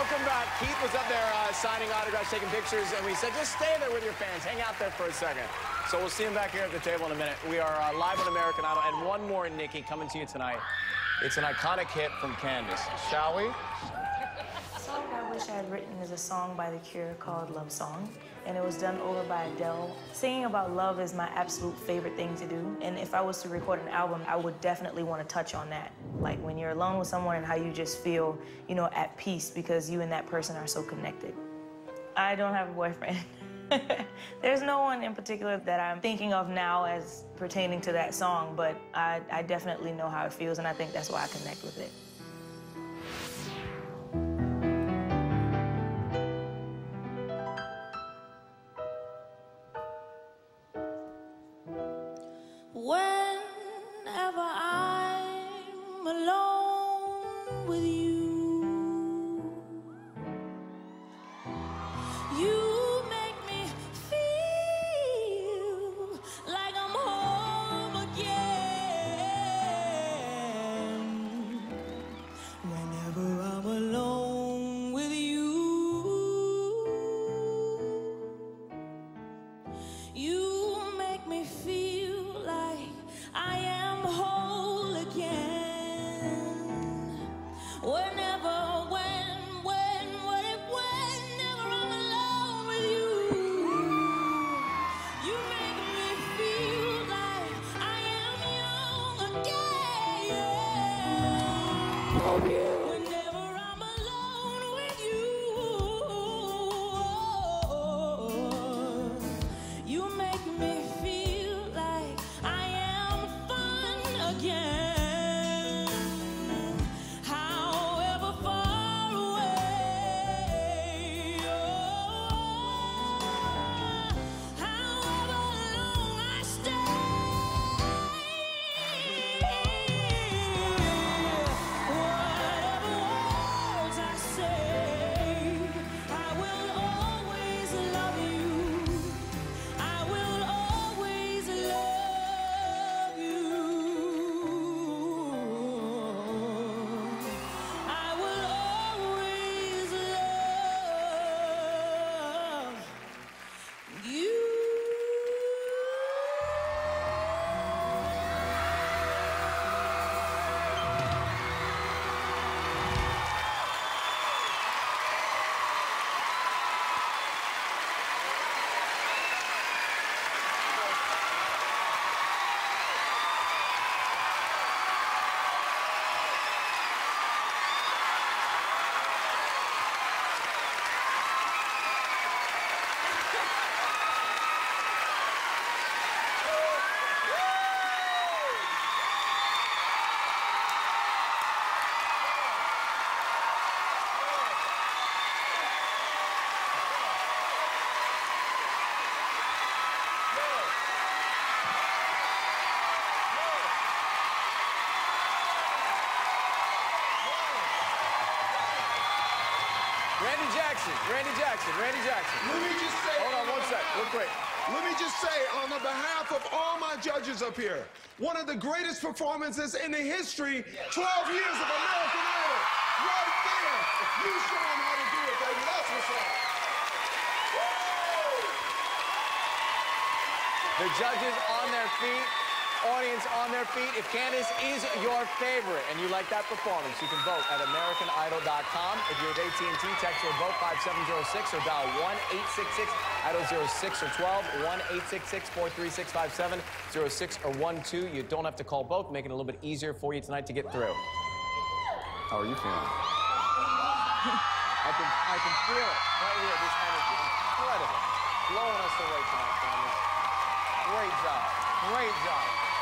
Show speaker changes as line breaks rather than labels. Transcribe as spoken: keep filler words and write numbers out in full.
Welcome back. Keith was up there uh, signing autographs, taking pictures, and we said, just stay there with your fans. Hang out there for a second. So we'll see him back here at the table in a minute. We are uh, live on American Idol, and one more, Nikki, coming to you tonight. It's an iconic hit from Candice. Shall we?
The song I wish I had written is a song by The Cure called Love Song, and it was done over by Adele. Singing about love is my absolute favorite thing to do, and if I was to record an album, I would definitely want to touch on that. Like when you're alone with someone and how you just feel, you know, at peace because you and that person are so connected. I don't have a boyfriend. There's no one in particular that I'm thinking of now as pertaining to that song, but I, I definitely know how it feels, and I think that's why I connect with it. Whenever I'm alone with you, you make me feel like I'm home again. Whenever I'm alone with you, you make me feel like I am whole again. Whenever, when, when, when, whenever I'm alone with you, you make me feel like I am young again. Whenever I'm alone with you, you make me feel like I am fun again. However far away, oh, however long I stay, whatever words I say, I will always love you. I will always love you. I will always love you.
Randy Jackson, Randy Jackson, Randy Jackson.
Let me just say,
Hold on one sec, real quick.
let me just say, on the behalf of all my judges up here, one of the greatest performances in the history, twelve years of American Idol, right there. You show them how to do it, baby. That's what's up.
The judges on their feet, audience on their feet. If Candice is your favorite and you like that performance, you can vote at American Idol dot com. If you're with A T and T, text or vote five seven zero six or dial one eight six six idol zero six or twelve, one eight six six four three six five seven zero six or one two. You don't have to call both, making it a little bit easier for you tonight to get through. How are you feeling? I can, I can feel it right here, this energy. Incredible. Blowing us away tonight, Candice. Great job. Great job.